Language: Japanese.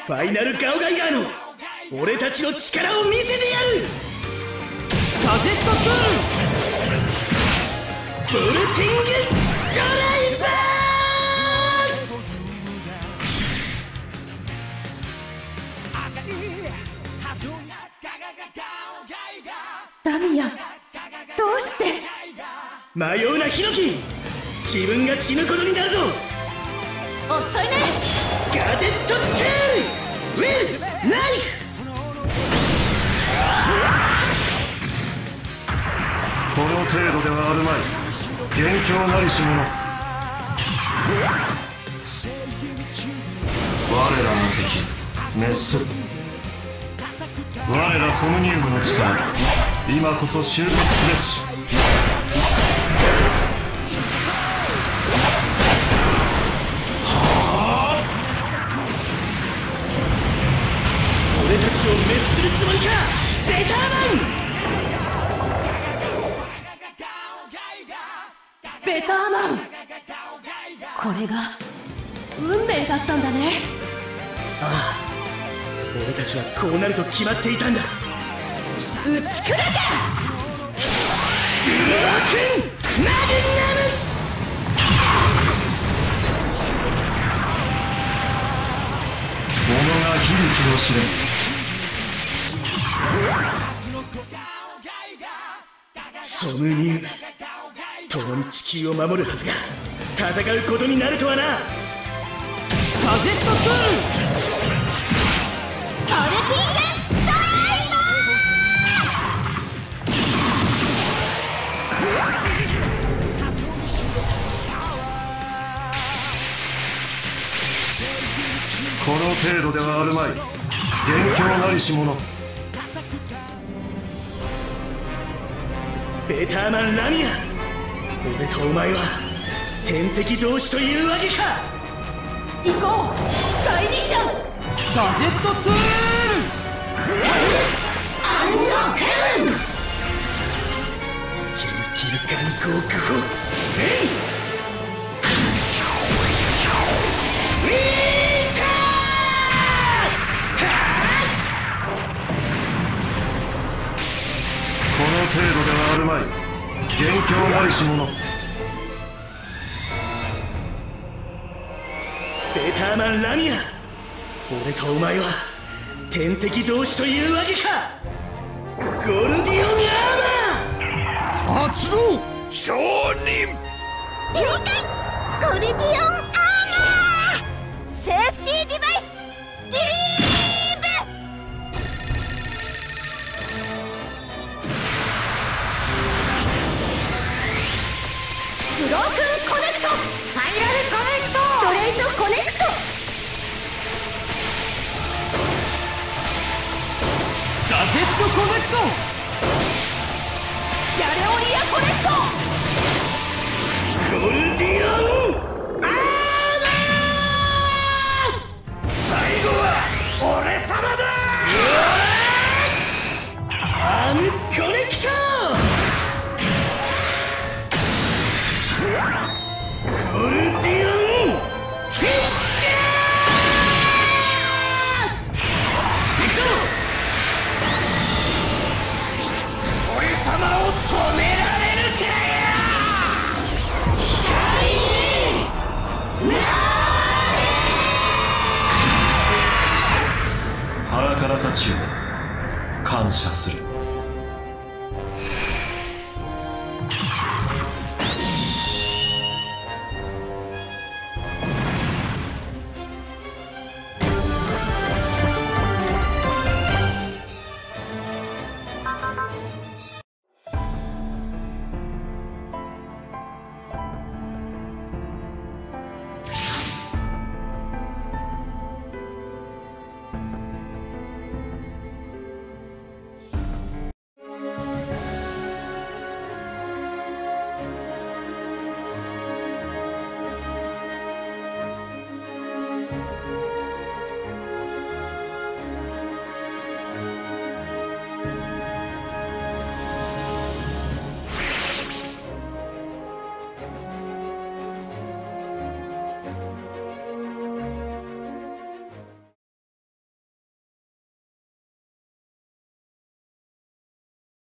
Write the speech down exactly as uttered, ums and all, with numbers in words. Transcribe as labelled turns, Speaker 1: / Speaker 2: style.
Speaker 1: ファイナルガオガイガーの俺たちの力を見せてやる。
Speaker 2: ガジェットツール
Speaker 1: ボルティングドライバ
Speaker 3: ー。ラミア、どうして。
Speaker 1: 迷うなヒノキ、自分が死ぬことになるぞ。
Speaker 3: 遅いね。
Speaker 1: ガジェットツールウィルナイフ。
Speaker 4: この程度ではあるまい。元凶なりし者。我らの敵メス。我らソムニウムの力、今こそ集結すべし。
Speaker 1: 俺たちを滅するつもりかベターマン。
Speaker 3: ベターマン、これが運命だったんだね。
Speaker 1: ああ、俺たちはこうなると決まっていたんだ。
Speaker 3: 打ち砕けブロー
Speaker 1: クンマグナム。
Speaker 4: 物が響きを知れ。
Speaker 1: ソムニウム、共に地球を守るはずが戦うことになるとはな。
Speaker 2: ガジェットツール
Speaker 3: ボルティングドライバ
Speaker 4: この程度ではあるまい。元凶なりし者。
Speaker 1: ベターマンラミア、俺とお前は天敵同士というわけか。
Speaker 3: 行こう大忍者。
Speaker 2: ガジェットツール
Speaker 3: アンドヘブン。
Speaker 1: キルキルガンゴークホえいウィータ
Speaker 4: この程度ではあるまい。元凶なりし者。
Speaker 1: ベターマンラミア、俺とお前は天敵同士というわけか。ゴルディオンアーマー
Speaker 2: 発動承認。
Speaker 3: 了解。ゴルディオンアーマーセーフティーデバイスリリーブ。ブロークンコネクトスパイラルコネクトストレートコネクト。
Speaker 2: ガジェットコネクト
Speaker 3: ギャレオリアコネクト
Speaker 1: ゴルディオンアーマー。最後は俺様だ。アームコネクトゴルディオンフィッカー。行くぞ。俺様を止められるかよ。
Speaker 4: 腹から立ちよ。感謝する。